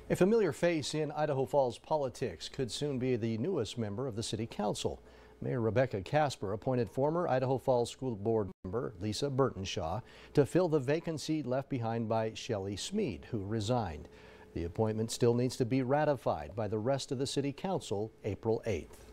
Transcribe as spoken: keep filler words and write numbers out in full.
A familiar face in Idaho Falls politics could soon be the newest member of the City Council. Mayor Rebecca Casper appointed former Idaho Falls School Board member Lisa Burtenshaw to fill the vacancy left behind by Shelley Smead, who resigned. The appointment still needs to be ratified by the rest of the City Council April eighth.